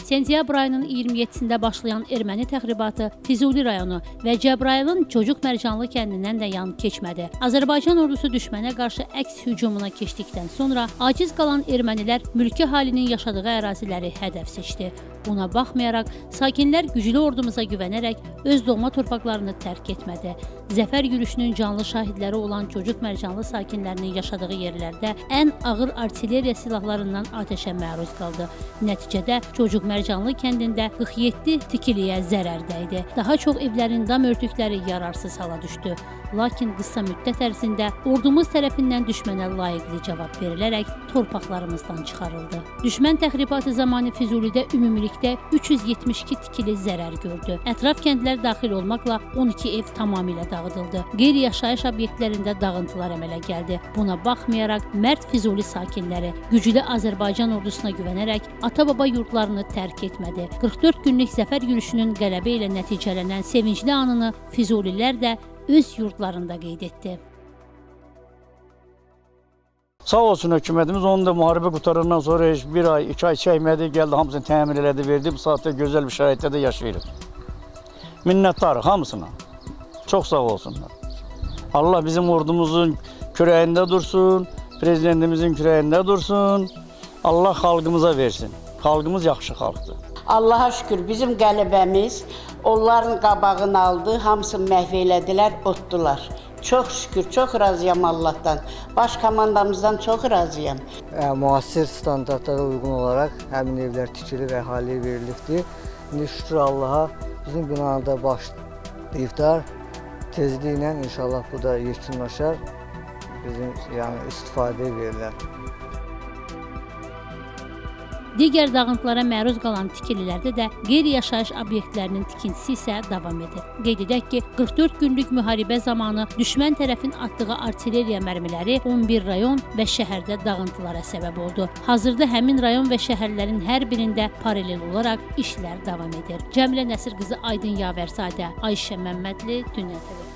Sentyabr ayının 27-sində başlayan erməni təxribatı Füzuli rayonu və Cəbrayılın Cocuq Mərcanlı kəndindən də yan keçmədi. Azərbaycan ordusu düşmənə qarşı əks hücumuna keçdikdən sonra aciz qalan ermənilər mülki halinin yaşadığı əraziləri hədəf seçdi. Buna baxmayaraq, sakinlər güclü ordumuza güvənərək öz doğma torpaqlarını tərk etmədi. Zəfər yürüşünün canlı şahidləri olan Cocuq Mərcanlı sakinlərinin yaşadığı yerlərdə ən ağır artilleriya silahlarından atəşə məruz qaldı. Nəticədə Cocuq Mərcanlı kəndində 47 tikiliyə zərər dəydi. Daha çox evlərin dam örtükləri yararsız hala düşdü. Lakin qısa müddət ərzində ordumuz tərəfindən düşmənə layiqli cavab verilərək torpaqlarımızdan çıxarıldı. Düşmən təxribatı zamanı Füzulidə ümumilikdə 372 tikili zərər gördü. Ətraf kəndlər daxil olmaqla 12 ev tamamilə dağıdıldı. Qeyri-yaşayış obyektlərində dağıntılar əmələ gəldi. Buna baxmayaraq, mərd Füzuli sakinləri güclü Azərbaycan ordusuna güvənərək ata-baba yurdlarını tərk etmədi. 44 günlük zəfər yürüşünün qələbə ilə nəticələnən sevincli anını Füzulilər də öz yurdlarında qeyd etdi. Sağ olsun hökumətimiz, onu da müharibə qutarandan sonra heç bir ay, 2 ay çəkmədi, gəldi, hamısını təmin elədi, verdi. Bu saatda gözəl bir şəraitdə də yaşayırıq. Minnətdarıq hamısına. Çox sağ olsunlar. Allah bizim ordumuzun kürəyində dursun, prezidentimizin kürəyində dursun. Allah xalqımıza versin. Xalqımız yaxşı xalqdır. Allaha şükür bizim qələbəmiz onların qabağını aldı, hamısını məhv elədilər, otdular. Çox şükür, çox razıyam Allahdan. Baş komandamızdan çox razıyam. Müasir standartlara uyğun olaraq həmin evlər tikili və əhaliyə verilibdir. İndi şükür Allaha bizim binada başlayıblar. Tezliklə inşallah bu da yekunlaşar, bizim istifadəyə verilər. Digər dağıntılara məruz qalan tikililərdə də qeyri-yaşayış obyektlərinin tikintisi isə davam edir. Qeyd edək ki, 44 günlük müharibə zamanı düşmən tərəfin atdığı artilleriya mərmiləri 11 rayon və şəhərdə dağıntılara səbəb oldu. Hazırda həmin rayon və şəhərlərin hər birində paralel olaraq işlər davam edir. Cəmilə Nəsir qızı Aydın Yavərzadə, Ayşə Məmmədli, Dünya TV.